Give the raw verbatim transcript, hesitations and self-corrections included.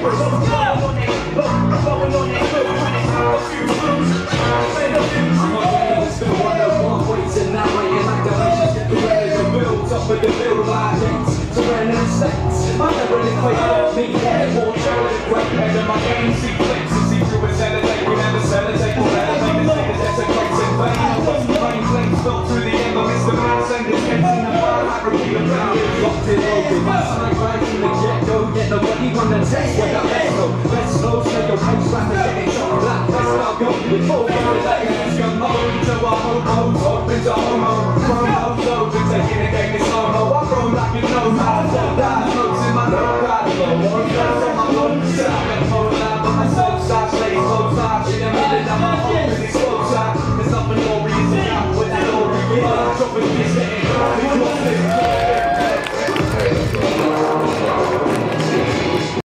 With the real life to run in the states. I never really quite love me. Had more trouble than great. Head in my game, see flicks and see through his elevate. We never celebrate. We'll never make this nigga that's a great in vain. I wasn't plain flames fell through the air, but Mister Man send his heads in the fire. I repeat around it. Locked it open. My side right from the get-go. Get nobody on the test. What the let's go. Let's slow, stay your pace, rapid, getting shot black. Let's now go with full.